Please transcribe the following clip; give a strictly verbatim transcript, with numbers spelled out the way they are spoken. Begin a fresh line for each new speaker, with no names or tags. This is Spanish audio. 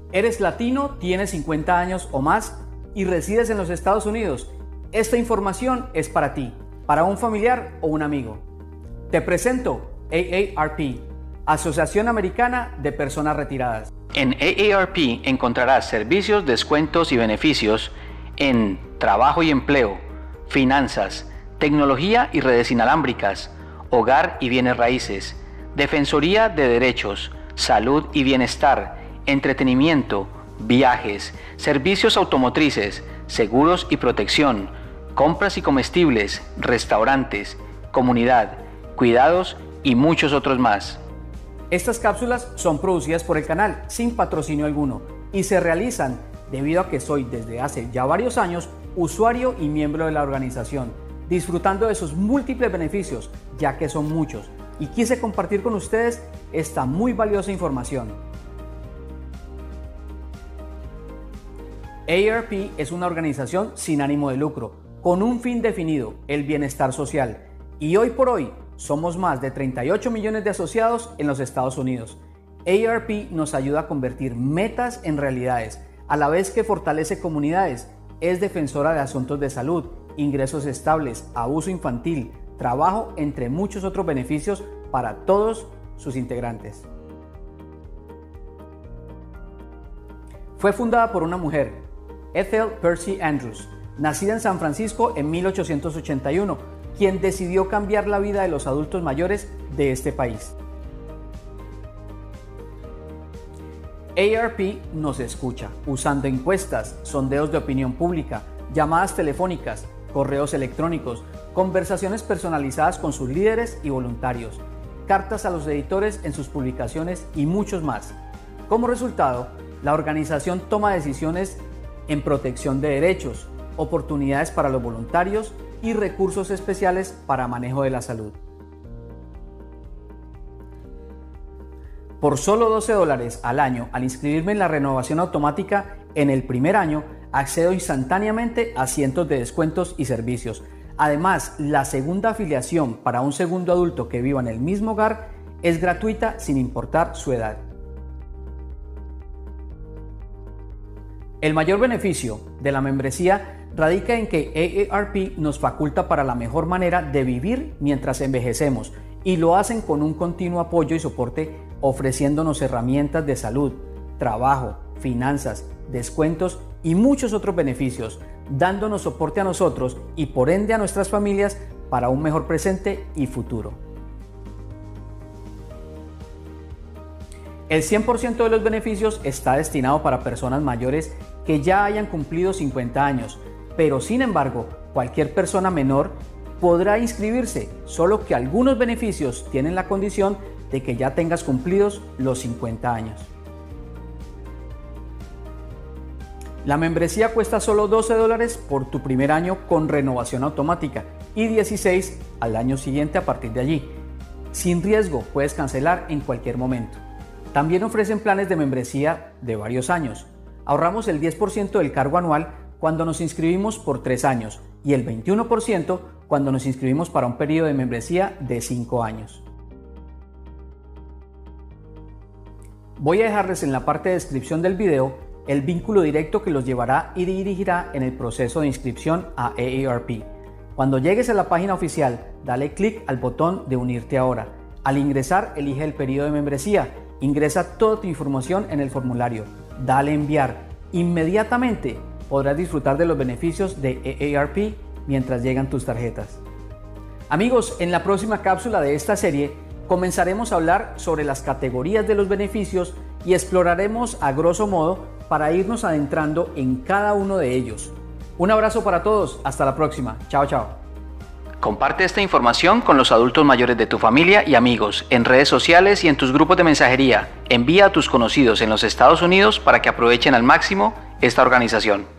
¿Eres latino, tienes cincuenta años o más y resides en los Estados Unidos? Esta información es para ti, para un familiar o un amigo. Te presento A A R P, Asociación Americana de Personas Retiradas.
En A A R P encontrarás servicios, descuentos y beneficios en trabajo y empleo, finanzas, tecnología y redes inalámbricas, hogar y bienes raíces, defensoría de derechos, salud y bienestar, entretenimiento, viajes, servicios automotrices, seguros y protección, compras y comestibles, restaurantes, comunidad, cuidados y muchos otros más.
Estas cápsulas son producidas por el canal sin patrocinio alguno y se realizan debido a que soy desde hace ya varios años usuario y miembro de la organización, disfrutando de sus múltiples beneficios, ya que son muchos, y quise compartir con ustedes esta muy valiosa información. A A R P es una organización sin ánimo de lucro, con un fin definido, el bienestar social, y hoy por hoy somos más de treinta y ocho millones de asociados en los Estados Unidos. A A R P nos ayuda a convertir metas en realidades, a la vez que fortalece comunidades, es defensora de asuntos de salud, ingresos estables, abuso infantil, trabajo, entre muchos otros beneficios para todos sus integrantes. Fue fundada por una mujer, Ethel Percy Andrews, nacida en San Francisco en mil ochocientos ochenta y uno, quien decidió cambiar la vida de los adultos mayores de este país. A A R P nos escucha usando encuestas, sondeos de opinión pública, llamadas telefónicas, correos electrónicos, conversaciones personalizadas con sus líderes y voluntarios, cartas a los editores en sus publicaciones y muchos más. Como resultado, la organización toma decisiones en protección de derechos, oportunidades para los voluntarios y recursos especiales para manejo de la salud. Por solo doce dólares al año, al inscribirme en la renovación automática en el primer año, accedo instantáneamente a cientos de descuentos y servicios. Además, la segunda afiliación para un segundo adulto que viva en el mismo hogar es gratuita sin importar su edad. El mayor beneficio de la membresía radica en que A A R P nos faculta para la mejor manera de vivir mientras envejecemos y lo hacen con un continuo apoyo y soporte, ofreciéndonos herramientas de salud, trabajo, finanzas, descuentos y muchos otros beneficios, dándonos soporte a nosotros y por ende a nuestras familias para un mejor presente y futuro. El cien por ciento de los beneficios está destinado para personas mayores que ya hayan cumplido cincuenta años, pero sin embargo, cualquier persona menor podrá inscribirse, solo que algunos beneficios tienen la condición de que ya tengas cumplidos los cincuenta años. La membresía cuesta solo doce dólares por tu primer año con renovación automática y dieciséis al año siguiente a partir de allí. Sin riesgo, puedes cancelar en cualquier momento. También ofrecen planes de membresía de varios años. Ahorramos el diez por ciento del cargo anual cuando nos inscribimos por tres años y el veintiuno por ciento cuando nos inscribimos para un periodo de membresía de cinco años. Voy a dejarles en la parte de descripción del video el vínculo directo que los llevará y dirigirá en el proceso de inscripción a A A R P. Cuando llegues a la página oficial, dale clic al botón de unirte ahora. Al ingresar, elige el periodo de membresía. Ingresa toda tu información en el formulario, dale enviar. Inmediatamente podrás disfrutar de los beneficios de A A R P mientras llegan tus tarjetas. Amigos, en la próxima cápsula de esta serie comenzaremos a hablar sobre las categorías de los beneficios y exploraremos a grosso modo para irnos adentrando en cada uno de ellos. Un abrazo para todos, hasta la próxima, chao chao.
Comparte esta información con los adultos mayores de tu familia y amigos en redes sociales y en tus grupos de mensajería. Envía a tus conocidos en los Estados Unidos para que aprovechen al máximo esta organización.